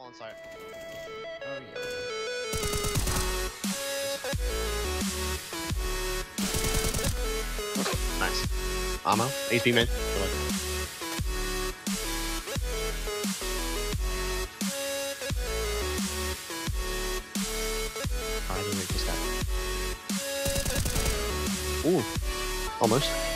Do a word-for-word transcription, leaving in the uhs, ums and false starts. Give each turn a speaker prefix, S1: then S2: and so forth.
S1: on site.
S2: Oh yeah.
S1: Nice. Ammo. H P man. I didn't make this guy. Ooh. Almost.